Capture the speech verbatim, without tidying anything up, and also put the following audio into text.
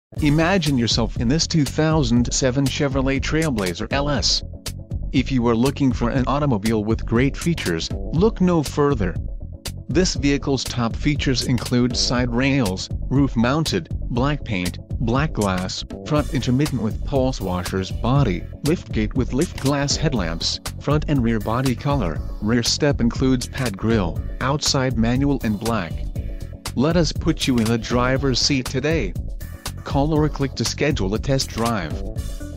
Imagine yourself in this two thousand seven Chevrolet TrailBlazer L S. If you are looking for an automobile with great features, look no further. This vehicle's top features include side rails, roof-mounted, black paint, black glass, front intermittent with pulse washers body, liftgate with lift glass headlamps, front and rear body color, rear step includes pad grille, outside manual and black. Let us put you in the driver's seat today. Call or click to schedule a test drive.